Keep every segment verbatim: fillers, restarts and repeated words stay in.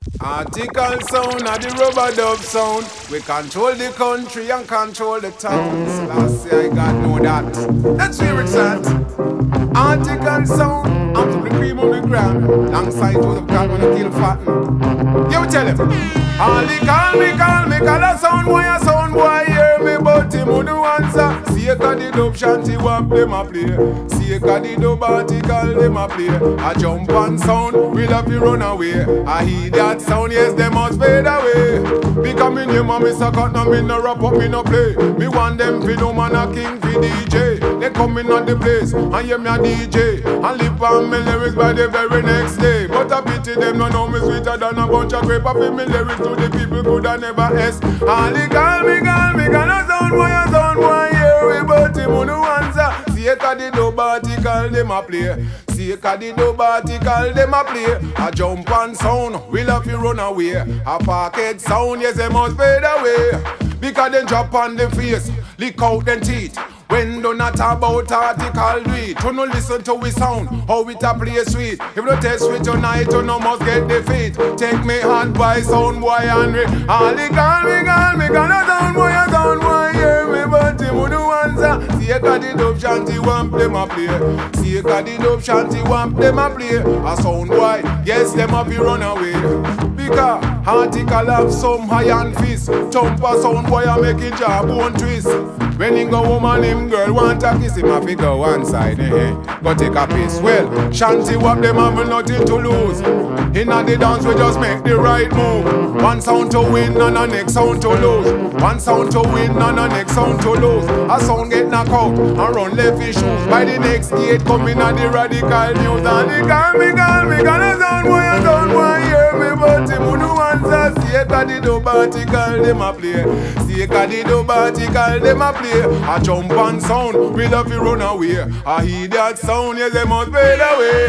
Article sound and the rubber dub sound. We control the country and control the towns. Last year I got know that. Let's hear it, son. Article sound. I'm to the cream on the ground. Alongside to the cat when I kill fatten. You tell him. All he call me, call me, call a sound boy, a sound boy. Hear me, but him who do answer. See a the dub shanty wap them a play. See a the dub article them a play. A jump and sound, we love you run away. I hear that sound, yes, they must fade away. Because me name and me suck out, no me no rap up, me no play. Me want them fi no man a king fi D J. They come in on the place, and hear me a D J. And live on me lyrics by the very next day. But I pity them, no know me sweeter than a bunch of grape. I feel me lyrics to the people could I never S. All they call me, call me, call a sound boy, a sound boy. Hear we but him who no answer. See a the dub article them a play. See a the dub article them a play. A jump and sound, we love you run away. A pocket sound, yes they must fade away. Because they drop on the face, lick out them teeth. When do not about article do it. You no listen to we sound, how it a play sweet. If you test with tonight, you no must get defeat. Take me hand by sound boy Henry. All he call me, call me, call a sound boy, a sound boy. Hear me, but him who do answer. See a the dub shanty wamp them a play. See a the dub shanty wamp them a play. A sound boy, yes them a be run away. Because article have some iron fist. Jump a sound boy a make it job bone twist. When he go woman, him girl want a kiss, him have to go one side, eh? Go take a piece. Well, shanty wap them have nothing to lose. Inna the dance we just make the right move. One sound to win and the next sound to lose. One sound to win and the next sound to lose. A sound get knocked out and run left his shoes. By the next gate come in at the radical news. And they call me, call me, call a sound boy, a sound boy. Hear me, but him who no answer. See a the dub article them a play. See a the dub article them a play. A jump and sound, we love you run away. I hear that sound, yes they must fade away.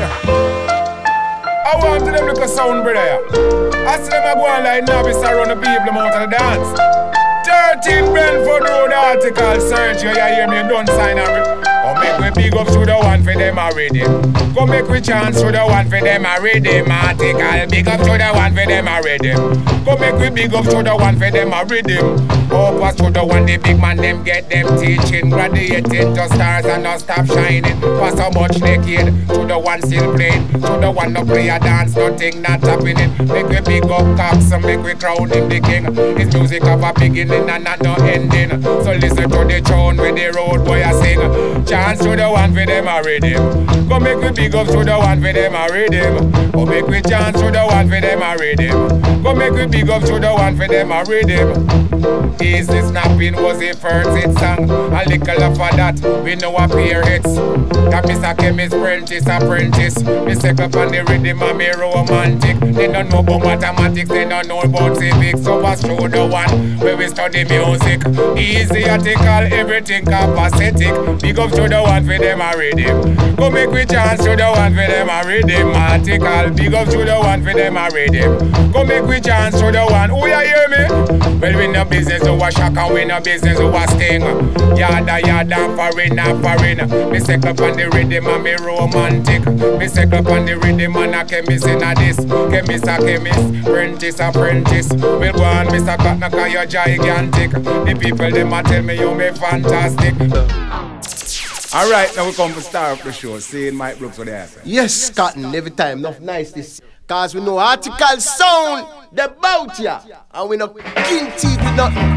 I want to them look a sound brother. I see them a go on like novice around the people them out of the dance. thirteen Brentford Road article search. You hear me, don't sign a come make we big up to the one for them already. Come make we chance to the one for them already. Article big up to the one for them already. Come make we big up to the one for them already. Up us to the one the big man them get them teaching. Graduating to stars and not stop shining. For so much naked. To the one still playing. To the one no play a dance. Nothing not happening. Make we big up Cox and make we crown him the king. His music have a beginning and not no ending. So listen to the tune when the road boy a sing. Chance to the one for them already. Go make we big up to the one for them already. Go make we chance to the one for them already. Go make we big up to the one for them already. Easy snapping was the first hit song. A little of that, we know a peer hits. That Mister Chemist Prentice apprentice. Me set up on the rhythm and me romantic. They don't know about mathematics, they don't know about civics. So pass through the one where we study music. Easy article, everything capacitic. Big up to the one for them already. Go make we chance to the one for them already. Article, big up to the one for them already. Go make we chance to the one. Who you hear me? Well, we no business who a shock and we no business who a sting. Yada yada foreign and foreign. Me set up on the rhythm and me romantic. Me set up on the rhythm and a chemist in a this. Chemist a chemist, apprentice apprentice. Well go on Mister Cotton cause you're gigantic. The people them a tell me you me fantastic. Alright, now we come to start up the show. Seeing Mike Brooks with the answer. Yes, Cotton, every time, enough nice this. Cause we know article sound, the bout ya. And we no king teeth with nothing.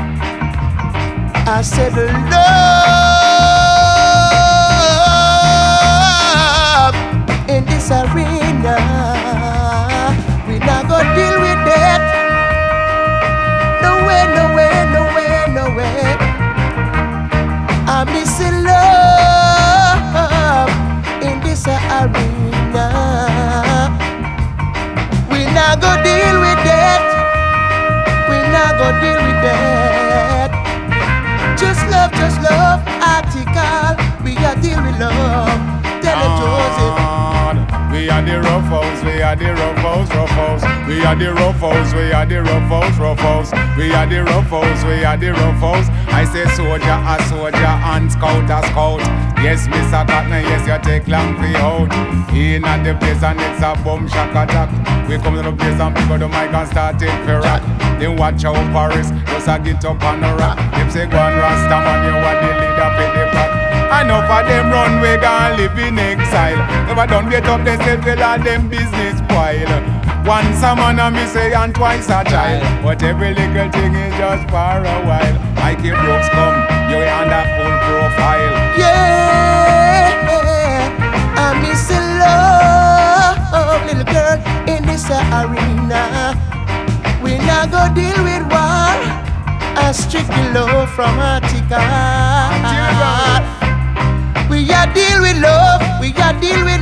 I said love in this arena. We not gonna deal with that. No way, no way, no way, no way. I'm missing love in this arena. We not go deal with that. We not go deal with that. Just love, just love, article. We got deal with love. Tell it Joseph. We are the rough house, we are the rough house, rough house. We are the rough house, we are the rough house, rough house. We are the rough house, we are the rough house. I say soldier, a soldier, and scout, a scout. Yes, Mister Cotton, yes, you take long for out. In at the place and it's a bomb shock attack. We come to the place and pick up the mic and start it for rock. Then watch out Paris, just a get up on the rock. Them say go and Rasta man, you are the leader for the pack. Enough of them run, we gon' live in exile. Never done get up themselves, well all them business spoil. Once a man a me say and twice a child. But every little thing is just for a while. Mikey Brooks come, you on that full profile. Yeah, I miss a love, little girl in this arena. We not go deal with war, a strictly love from Attica. We a deal with love, we a deal with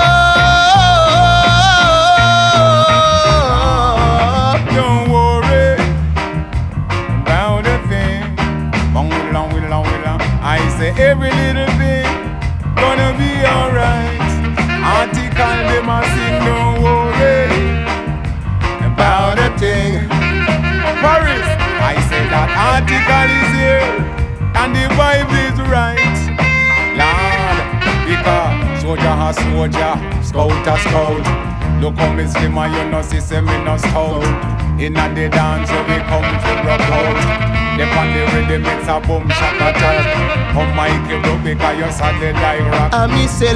love. Don't worry about a thing. I say every little thing gonna be alright. Article them a sing, don't worry about a thing. Paris, I say that article is here and the vibe is right. Lord, because soldier a soldier, scout a scout. Look how me slim and you know see say me no stout. Inna the dance where we come to rock out. They on the rhythm it's a boom shaka attack. Oh Mikey Brook because you solid like rock. I miss a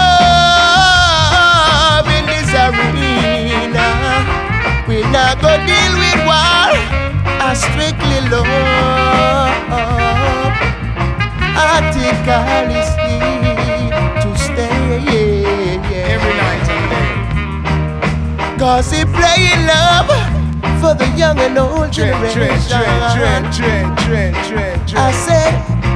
love in this arena. We not go deal with war, a strictly love. Article is here to stay, yeah, yeah. Every night and day. Cause he playing love for the young and old generation. Trade, trade, trade, trade, trade, trade. I said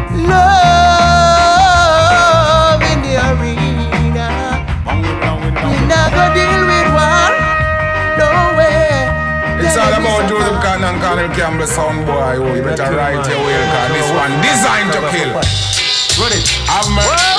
love in the arena. We not go deal with war, no way. It's all about Joseph Cotton and Colonel Campbell sound boy. Oh, you better write your will, cause this one designed to kill. Ready? Have mercy.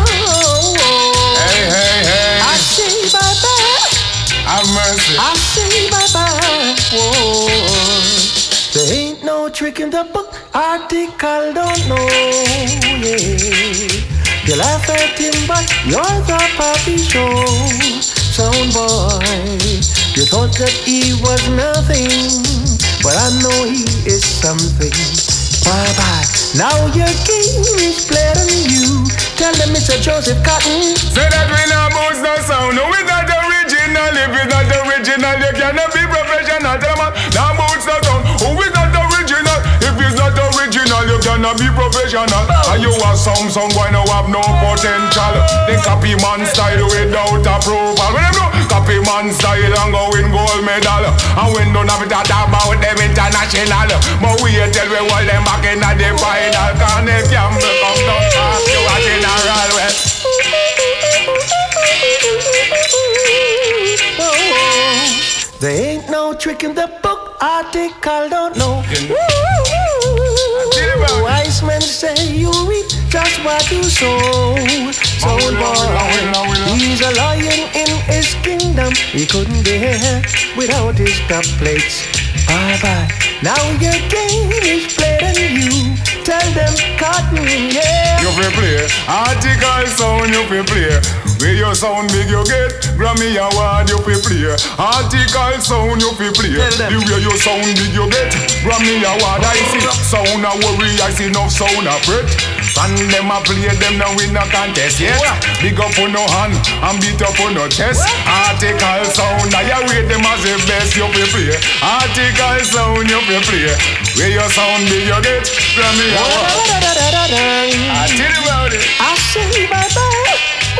Hey, hey, hey. I say bye bye. Have mercy. I say bye bye. Whoa. There ain't no trick in the book. Article don't know. Yeah. You laugh at him, but you're the puppy show. Sound boy. You thought that he was nothing, but I know he is something. Bye bye. Now your game is played on you. Tell them Mister Joseph Cotton. Say that we not boost no sound. No, we not original. If it's not original, you cannot be professional. Tell them now boost no sound. Oh, we not original. If it's not original, you cannot be professional. And you are some song boy now have no potential. They copy man style without approval. When them know copy man style and go win gold medal. And we don't have to talk about them international. But we tell we hold them back in the final. Can't they Campbell come down past you a general well. There ain't no trick in the book. Article don't know. Wise men say you reap just what you sow. Sound boy, he's a lion in his kingdom. He couldn't be here without his top plates. Bye bye. Now your game is played on you. Tell them Cotton, yeah. You fi play, article sound you fi play. Where your sound big you get, Grammy award you fi play. Article sound you fi play. The way your sound big you get, Grammy award I see. Sound a worry, I see no sound a fret. And them a play, them now win a contest yet. Big up on no hand and beat up on no chest. Article sound, I rate them as the best you fi play. Article sound you fi play. Where your sound big you get, Grammy award. I tell you about it. I say bye bye.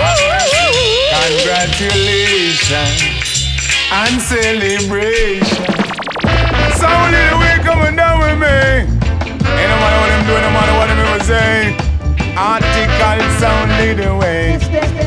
Congratulations and celebration. Sound little way coming down with me. Ain't no matter what them doing, no matter what them ever say. Article sound little way.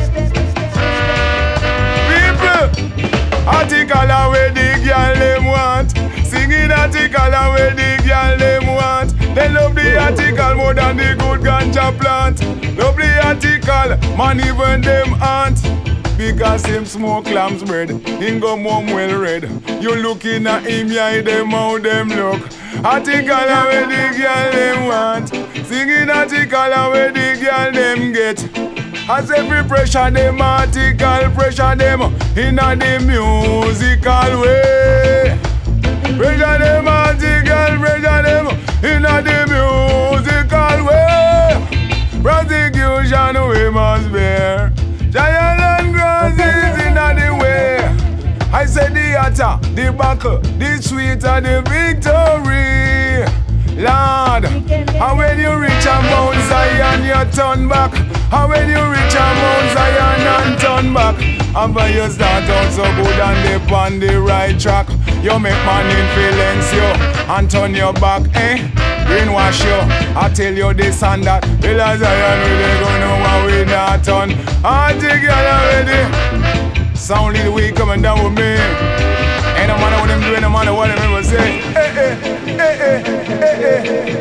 People, article are where the girl them want. Singing article are where the girl them want. They love the article more than the good ganja plant. Love the article, man even them aunt. because him smoke lamb's bread. Him go mom well red. You looking at him, yeah, them how them look. Article where the girl them want. Singing article where the girl them get. As every pressure them article pressure them in a the musical way. Pressure them article pressure them in a the musical way. Prosecution we must bear. Giant and grass is in a the way. I said the hotter, the buckle, the sweeter the victory. Lord, and when you reach a Mount Zion, you turn back. And when you reach a Mount Zion and turn back, and when you start out so good and dip on the right track, you make man influence you and turn your back, eh? Brainwash you, I tell you this and that. Well, as Zion, we they gonna know what we not done. I take you already. Sound little weak coming down with me. Ain't no matter what them doing, no matter what them ever say. Eh, eh, eh, eh, eh,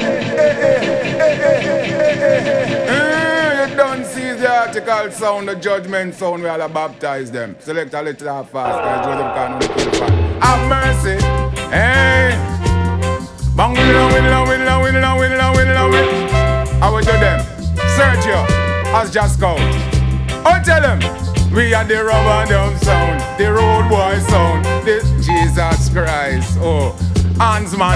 eh, eh, you don't see the article sound, the judgment sound, we all baptize them. Select a little half fast, because Joseph can't only kill fast. Have mercy, hey. Bang, win it on, win it on, win it on, win it on, win it on, win it on, win it on. How we do them? Sergio, as just go. Oh, tell them. We are the rubber dub sound, the road boy sound, the Jesus Christ, oh, Hansman,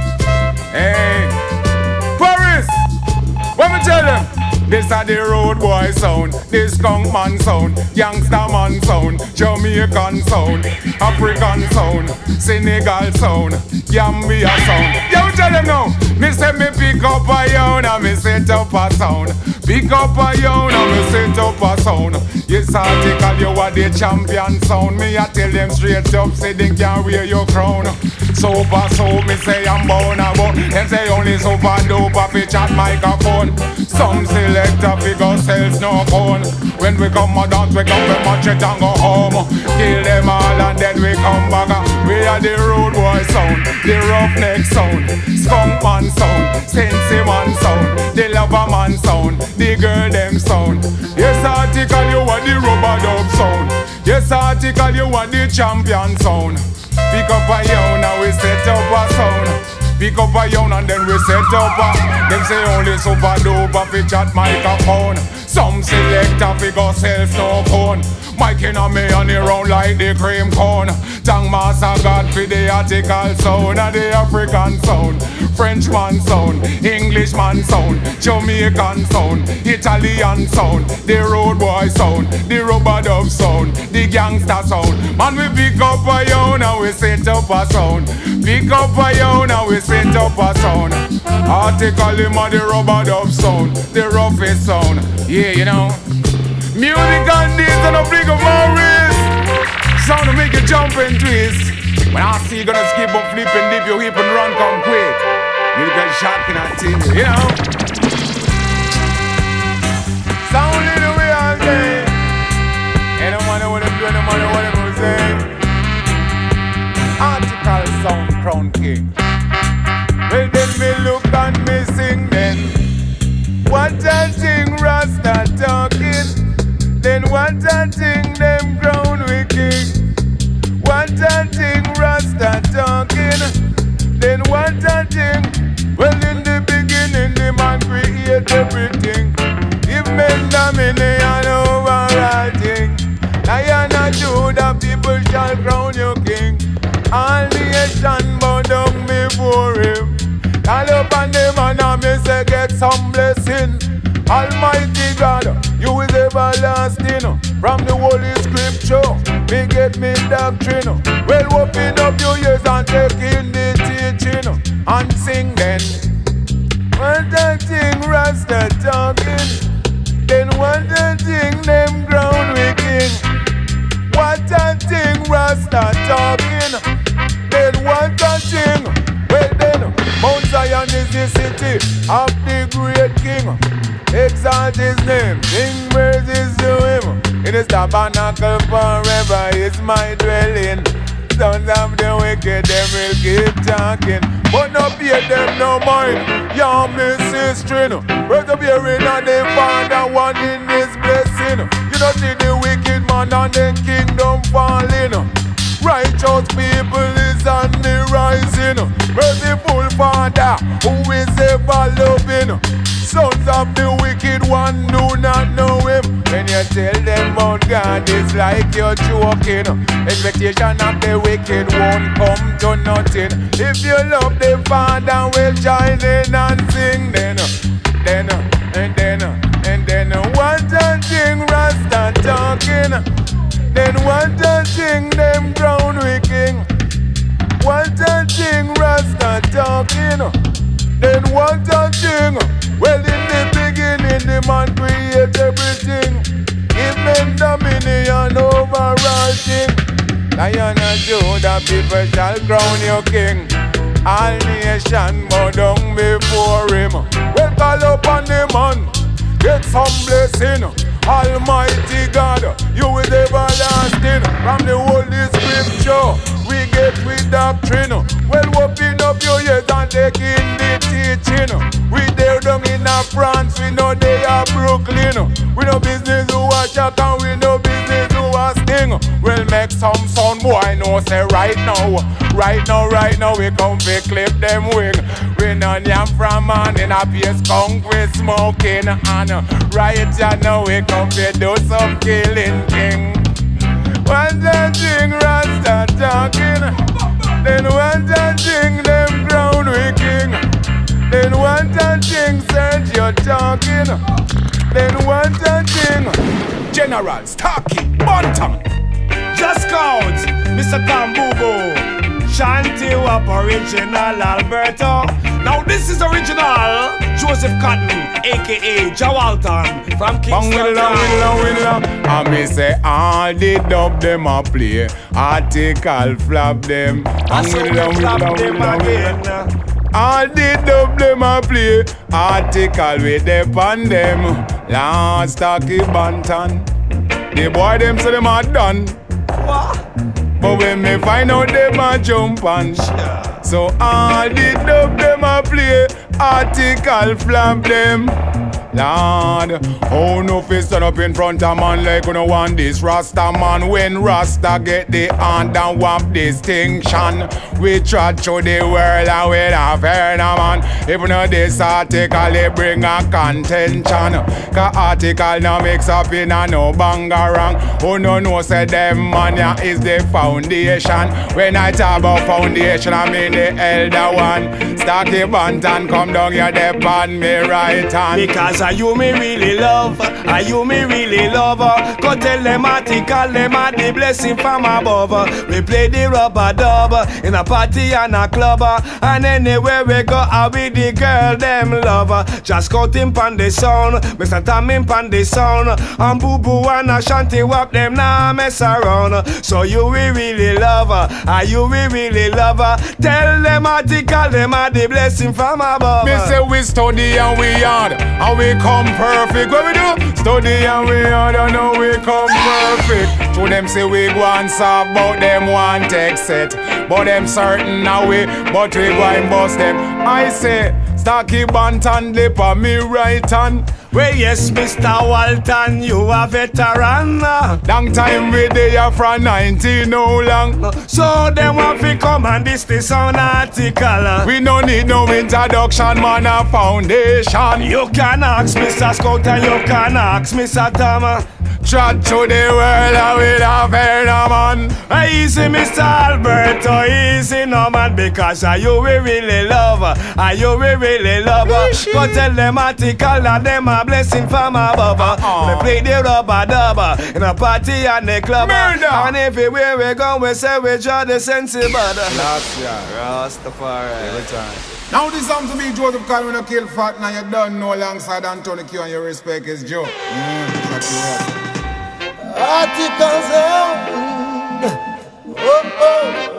hey, Paris, what me tell them? This are the road boy sound, the skunk man sound, youngster man sound, Jamaican sound, African sound, Senegal sound, Gambia sound. Yo, tell them now, me say me pick up a young and me set up a sound. Pick up a young and me set up a sound. Yes, article, you are the champion sound. Me I tell them straight up, say they can't wear your crown. Super so me say I'm born about. Them say only super dope a fi chat microphone. Some selector figure sells no phone. When we come a dance, we come we match it and go home. Kill them all and then we come back. We are the road boy sound, the roughneck sound, skunk man sound, sensi man sound, the lover man sound, the girl them sound. Yes, article, you are the rubber dub sound. Yes, article, you are the champion sound. Pick up a young and we set up a sound. Pick up a young and then we set up a. Them say only super dope a fi chat microphone. Some selector figure sells no phone. Mike in a me on the round like the cream cone. Tang master God for the article sound and the African sound, Frenchman sound, Englishman sound, Jamaican sound, Italian sound, the road boy sound, the rubber dub sound, the gangster sound. Man, we pick up a young and we set up a sound. Pick up a young and we set up a sound. Article him on the rubber dub sound, the roughest sound. Yeah, you know. Music and this and a flick of Morris. Sound to make you jump and twist. When I see you gonna skip up, flip and dip your hip and run, come quick. You get shot in that thing, you know. Sound in the way I say. Ain't no matter what I'm doing, no matter what I'm saying. Article sound crown king. Well then me look and me sing then. What a thing Rasta talking. Then what a thing them crown we king. What a thing Rasta talking. Then what a thing. Well in the beginning the man create everything. Give men dominion over all things. Lion and Judah people shall crown you king. All nation bow down before him. Call upon the man and me say get some blessing. Almighty God, you is everlasting. From the Holy Scripture, me get me doctrine. Well, open up your ears and take in the teaching. And sing then. What a thing Rasta talking. Then what a thing them ground we king. What a thing Rasta talking. Then what a thing. Well then, Mount Zion is the city of the great king. Exalt his name, sing praises to him. In his tabernacle forever is my dwelling. Sons of the wicked, them will keep talking, but no pay them no mind. Your miss history, persevering on the Father, one in his blessing. You don't see the wicked man and the kingdom falling. Righteous people is on the rising. Merciful Father, who is ever loving. Sons of the wicked one do not know him. When you tell them about God, it's like you're joking. Expectation of the wicked won't come to nothing. If you love the Father, we'll join in and sing. Then, then, and then, and then, what a thing Rasta talking. Then what a thing them ground wicked. What a thing Rasta talking. Then what a thing. Well, in the beginning the man create everything. Give them dominion over all thing. Lion of Judah, people shall crown you king. All nation bow down before him. Well, call upon the man, get some blessing. Almighty God, you is everlasting. From the Holy Scripture, we get with doctrine. Well, open up your ears and take in the teaching. We there down in a France, we know they are Brooklyn. We no business who are Jack and we no business who are Sting. We'll make some sound boy know say right now. Right now, right now, we come to clip them wing. We no yam from man in a piece skunk we smoking. And right ya now we come to do some killing king. One that thing Rasta talking. Then one that thing them ground we king. Then one that thing said you're talking. Then one that thing Generals talking Bantam. Just count Mister Tambubo. Shanty Wap original Alberto. Now this is original Joseph Cotton, aka Jawalton from Kingston. I may say all the dub them a play, article flap them. I saw we flap them again. All the dub them a play, article with them on them. Last Taki Bantan, the boy them say them are done. What? But when me find out them a jump and yeah. So all the dub them a play, article flap them. Lord, oh no fi stand up in front of man like you no want this Rasta man. When Rasta get the hand and want distinction, we try to the world and we not fair no man. If no this article it bring a contention, cause article now mix up in a no bangarang. Oh no no say them man ya is the foundation. When I talk about foundation I mean the elder one. Starky Bantan come down here dep on me right hand. Because are you me really love? Are you me really love? Go tell them article, them are the blessing from above. We play the rubber dub in a party and a club. And anywhere we go, I with the girl them love. Just cut him pan the sound, Mister Tam him pan the sound. And Boo Boo and Ashanti Wap them now mess around. So you we really love? Are you we really love? Tell them article, them are the blessing from above. Me say we study and we hard, and we come perfect. What we do? Study and we hard, and now we come perfect. To them say we go and solve, but them want take set. But them certain now we, but we go and bust them. I say, Starky Bantan lip on me right hand. Well, yes, Mister Walton, you a veteran. Long time we there from nineteen, no long. So them want to come and this the sound article. We no need no introduction, man, a foundation. You can ask Mister Scout and you can ask Mister Tom. Trot to the world and we not fair no man. Easy Mister Alberto, easy no man. Because are you we really love? Are you we really love? Go tell them article that them a blessing from above. Uh-uh. We play the rubber dub in a party and the club. Murder. And everywhere we go we say we draw the sensible. Last year Rastafari. every time. Now this song to be Joseph Kyle when you kill fat. Now you done no alongside Anthony Q and your respect is Joe. Mm, Articles on. Oh,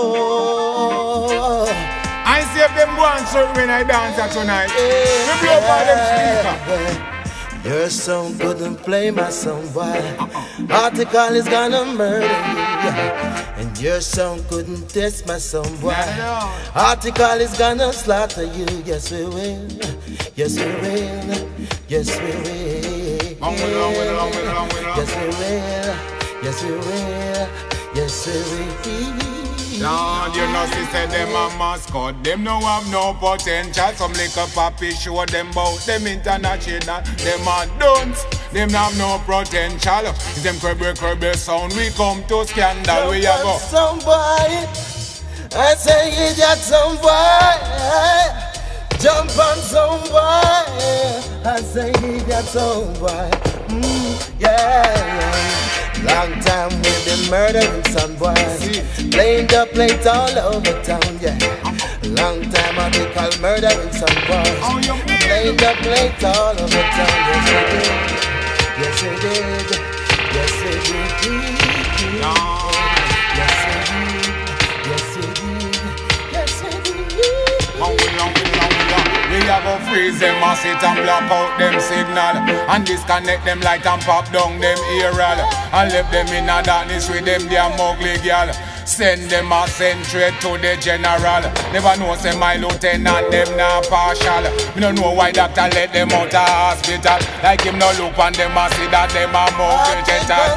oh, oh. I see if them go and show when I dance at tonight. We blow by them speaker. Your song couldn't play my song, boy. Article is gonna murder you. And your song couldn't test my song, boy. Article is gonna slaughter you. Yes, we will. Yes, we will. Yes, we will. Long way, long way, long way, long way, long way. Yes, we will. Yes we will. Yes we will. Lord, you know, she said them a mascot. Them no have no potential. Some little papi show them bout them international. Them a dunce. Them have no potential. If them cribble cribble sound, we come to scandal. We a go. Some boy, I say it got some boy. Jump on some boy. I say he got some boy. Mm, yeah, yeah. Long time we've been murdering some boy. Playing the plate all over town, yeah. Long time I've been called murdering some boy. Playing the plate all over town, yes we did. Yes we did. Yes we did. Yes we did. Yes we did. Yes we did. Long, long, long, long. We a go freeze them and sit and block out them signal and disconnect them light and pop down them aerial and left them in a darkness with them damn ugly girl. Send them a send straight to the general. Never know say my lieutenant them not partial. Me no know why doctor let them out of hospital. Like him no look on them and see that them a muggle gentle.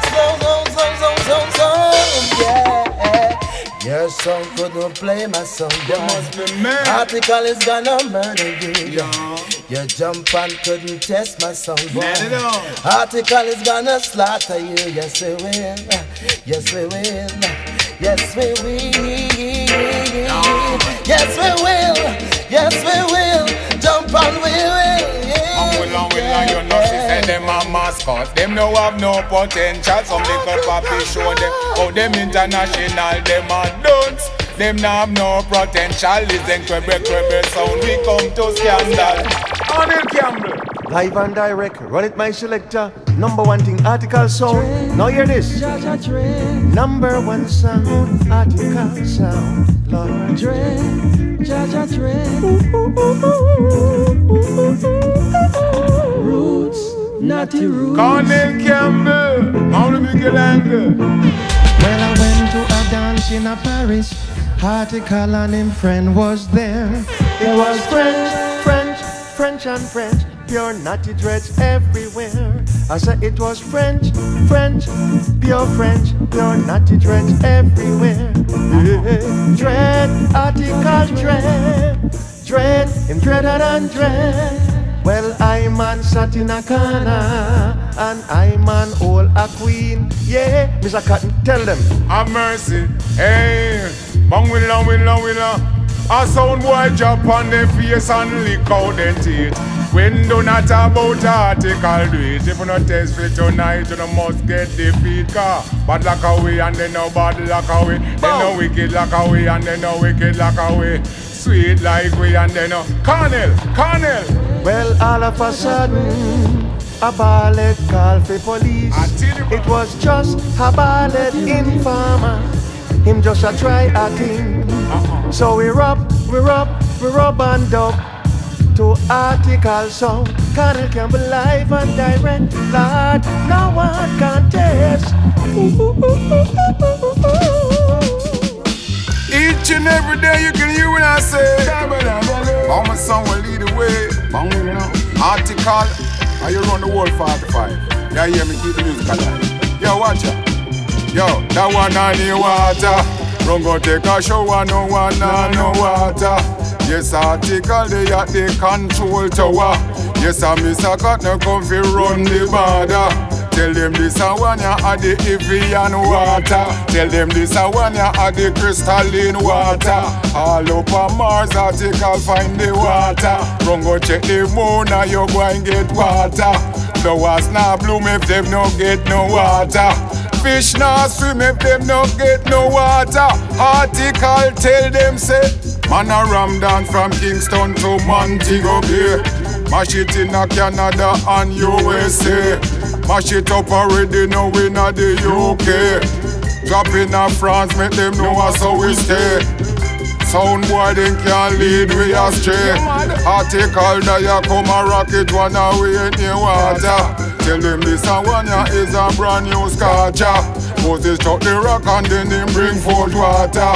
Yeah. Your son couldn't play my song, boy. You must be mad. Article is gonna murder you. Yeah. Your jump and couldn't test my song, boy. Let it on. Article is gonna slaughter you. Yes we will. Yes we will. Yes we will. Yes we will. Yes we will. Jump and we will. Long, long, long, you know she said them a mascot. Them no have no potential. Some little papi show them how them international. Them a dunce. Them no have no potential. Listen cribble cribble sound. We come to scandal. Arnold Campbell. Live and direct, run it my selector. Number one thing, Article sound. Now hear this. Number one sound, Article sound. Lord Dre, Jaja Dre. Roots, naughty roots. Arnold Campbell. Mauro Miguel Angel. Well, I went to a dance in a Paris. Article and him friend was there. It was French, French, French and French. Pure naughty dreads everywhere. I said it was French, French, pure French, pure naughty dreads everywhere. Yeah. Dread, Article dread, dread, him dreader than dread. Well, I man sat in a corner, and I man all a queen. Yeah, Mister Cotton, tell them. Have mercy. Hey, bang willa, willa, willa. A sound boy drop on their face and lick out their teeth. When do not about article do it. If you not test for tonight, you don't must get defeat. Car bad lock away and then no bad lock away. Then no wicked lock away and then no wicked lock away. Sweet like we and then no Colonel, Colonel. Well, all of a sudden, a ballet call for police. It was just a ballet informer. Him just a try acting. Uh-uh. So we rub, we rub, we rub and dub to Article sound. Colonel Campbell live and direct. Lord, no one can test. Each and every day you can hear what I say. All my son will lead the way. Article, are you run the world forty-five? Yeah, hear me keep the music alive. Yo, watch out. Yo, that one on the water. Run go take a shower, no one on no water. Yes, Article, they at the control tower. Yes, I miss a cut, no come fi run the border. Tell them this a one ya at the Evian water. Tell them this a one ya at the crystalline water. All up on Mars, Article find the water. Run go check the moon, and you go and get water. Flowers now bloom if them no get no water. Fish now swim if them no get no water. Article tell them say, man a ram dance from Kingston to Montego Bay. Mash it in a Canada and U S A. Mash it up already now in a the U K. Drop in a France, make them know how we stay. Sound boy, them can't lead we astray. Article that ya come a rocket one away in the water. Tell them this a one ya is a brand new scorcher. Moses struck the rock and then him bring forth water.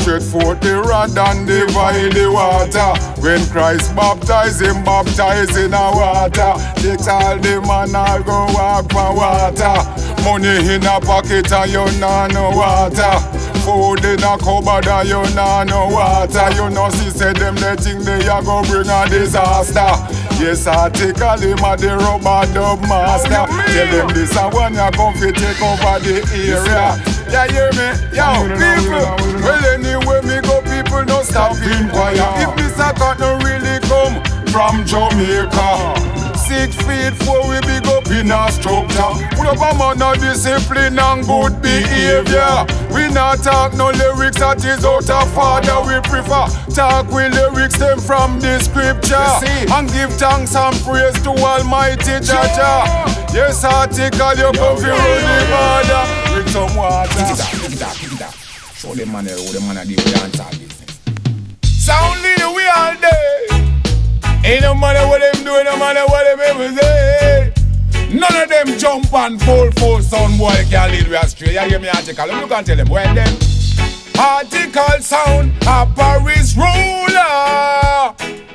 stretch forth the rod and divide the water. When Christ baptized him, baptized in a water. Takes all the man all go walk for water. Money in a pocket and you know no water. Food in a cupboard and you know no water. You know see say them they think they are go bring a disaster. Yes, I take a him a the rubber dub master. Tell them this a one ya come fi take over the area. Yeah, hear me? Yo, people. Well, anyway me go, people no stop inquire. If this a cat no really come from Jamaica. Six feet four we big up in a structure. Put up a man of discipline and good behavior. We not talk no lyrics that is out of order. We prefer talk with lyrics them from the scripture. And give thanks and praise to Almighty Jaja. Yes, article you come fi run the border with some water. Pick it up, pick it up, pick it up. Show them man how them man a deal with dance all business. Sound leader we all day. Ain't no matter what them do, no matter what them ever say. None of them jump and pull full sound boy can't lead me astray. You hear me article? You can tell them well them. Article sound a Paris ruler.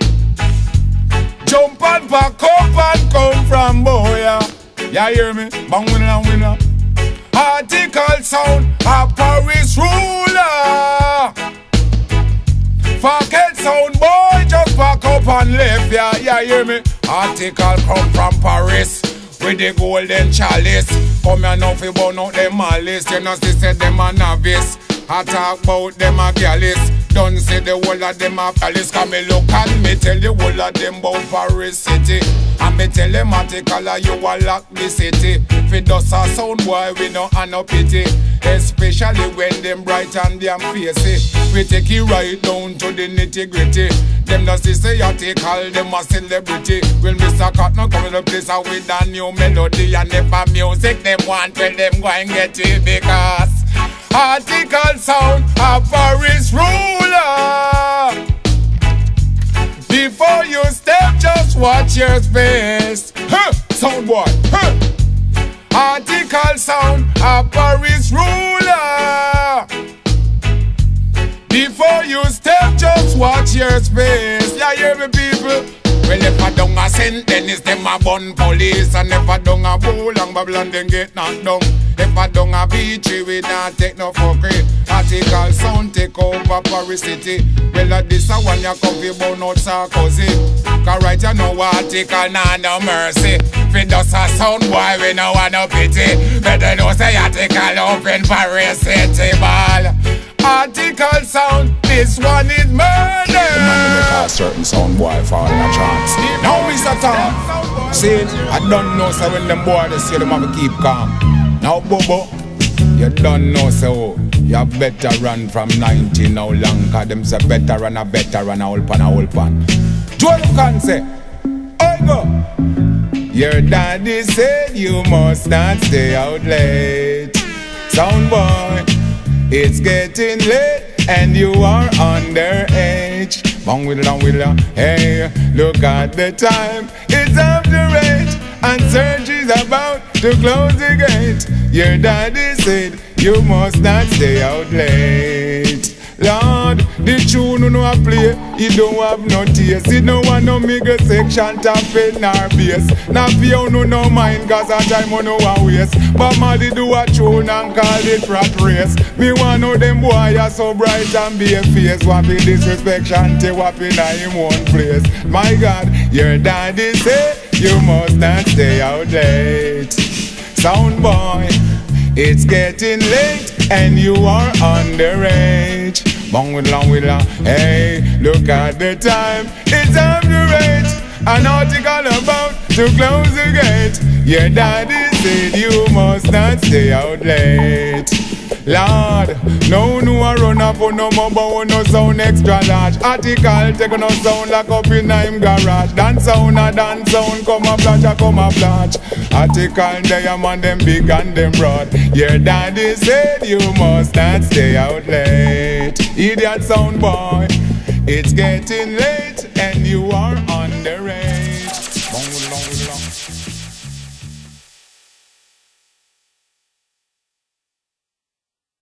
Jump and back up and come from boya. You hear me? Bang winner and winner. Article sound a Paris ruler. Fucking sound boy, just back up and left, yeah, yeah, hear me? Article come from Paris with the golden chalice. Come here now fi burn out them malice. You know see say them a novice. I talk about them a gallus. Don't say the whole of them a palace. Come me look and me tell the whole of them about Paris city. And me tell them article you a lock the city. Fi dust a sound boy we no have no pity. Especially when them bright and damn facey. We take it right down to the nitty gritty. Them no see say article them a celebrity. When Mister Cat no come to the place with a new melody and never music them want tell them go and get it because article sound a Paris ruler. Before you step, just watch your space. Huh, sound boy. Huh. Article sound a Paris ruler. Before you step, just watch your space. Yeah, hear me, people. Well, if I don't a send, then it's them a bun police. And if I don't a bowl and Babylon, then get knocked down. If I don't a beachy, we not take no fuckery. Article sound take over Paris city. Well, uh, this a one you come fi burn out Sarkozy. Cause right you know article nah no mercy. Fi does a sound boy we no want no pity. Better know say article open Paris city ball. Article sound, this one is murder. The man make a certain sound boy fall in a trance. Now Mister Tom, see, I don't know so when them boys they say them have to keep calm. Now Bobo, you don't know so you better run from ninety now long. Cause them say better run a better run a whole pan a whole pan. Joel can say, I go. Your daddy said you must not stay out late. Sound boy, it's getting late and you are underage. Bang with it, down with it. Hey, look at the time. It's after eight and surgery's about to close the gate. Your daddy said you must not stay out late. Lord, the tune you know I play, it don't have no taste. It don't want no mega section top in our bass. Now if you no no mind, cause a time you know a waste. But Maddy do a tune and call it rat race. Me want know them boy are so bright and be a face. What be disrespect Shanty, what be na him one place. My God, your daddy say you must not stay out late. Sound boy, it's getting late and you are underage. Bang with long with long. Hey, look at the time. It's after eight. An article about to close the gate. Your daddy said you must not stay out late. Lord, no no a run up on no more but no sound extra large. Article take no sound like up in him garage. Dance sound a dance sound come a flash a come a flash. Article diamond them big and them broad. Your daddy said you must not stay out late. Idiot sound boy, it's getting late and you are on